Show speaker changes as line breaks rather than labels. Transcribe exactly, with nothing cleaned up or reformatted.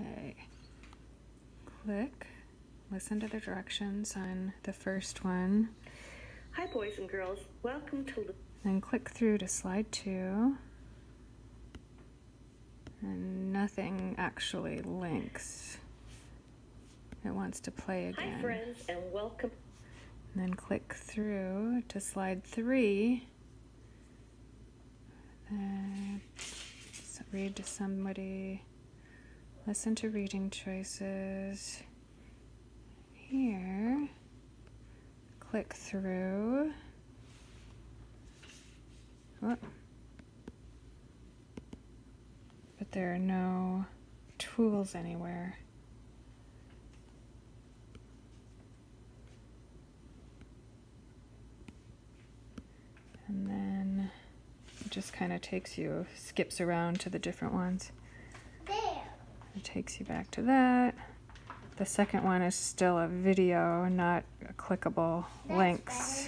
Okay. Click. Listen to the directions on the first one.
Hi, boys and girls. Welcome to...
Then click through to slide two. And nothing actually links. It wants to play again.
Hi, friends, and welcome.
And then click through to slide three. Then read to somebody. Listen to reading choices. Here. Click through. Oh. But there are no tools anywhere. And then it just kind of takes you, skips around to the different ones.
There.
It takes you back to that. The second one is still a video, not a clickable
That's
links.